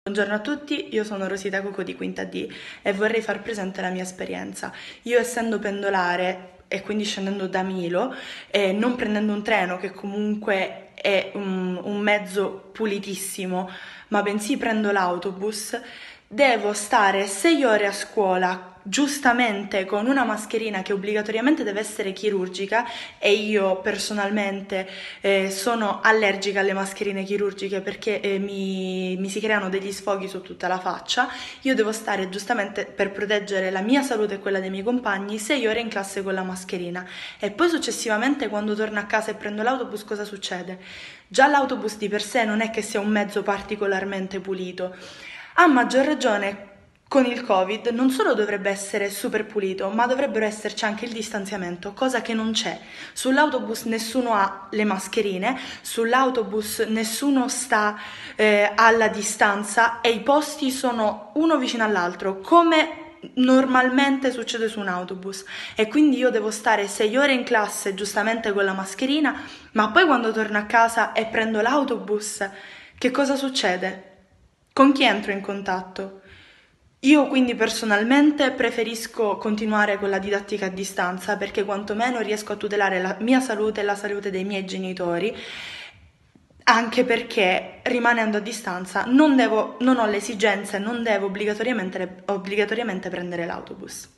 Buongiorno a tutti, io sono Rosita Coco di Quinta D e vorrei far presente la mia esperienza. Io essendo pendolare e quindi scendendo da Milo e non prendendo un treno che comunque è un mezzo pulitissimo, ma bensì prendo l'autobus, devo stare 6 ore a scuola giustamente con una mascherina che obbligatoriamente deve essere chirurgica e io personalmente sono allergica alle mascherine chirurgiche perché mi si creano degli sfoghi su tutta la faccia. Io devo stare giustamente per proteggere la mia salute e quella dei miei compagni 6 ore in classe con la mascherina e poi successivamente quando torno a casa e prendo l'autobus cosa succede? Già l'autobus di per sé non è che sia un mezzo particolarmente pulito. A maggior ragione con il Covid non solo dovrebbe essere super pulito, ma dovrebbero esserci anche il distanziamento, cosa che non c'è. Sull'autobus nessuno ha le mascherine, sull'autobus nessuno sta alla distanza e i posti sono uno vicino all'altro, come normalmente succede su un autobus. E quindi io devo stare 6 ore in classe giustamente con la mascherina, ma poi quando torno a casa e prendo l'autobus, che cosa succede? Con chi entro in contatto? Io quindi personalmente preferisco continuare con la didattica a distanza perché quantomeno riesco a tutelare la mia salute e la salute dei miei genitori, anche perché rimanendo a distanza non ho l'esigenza e non devo obbligatoriamente prendere l'autobus.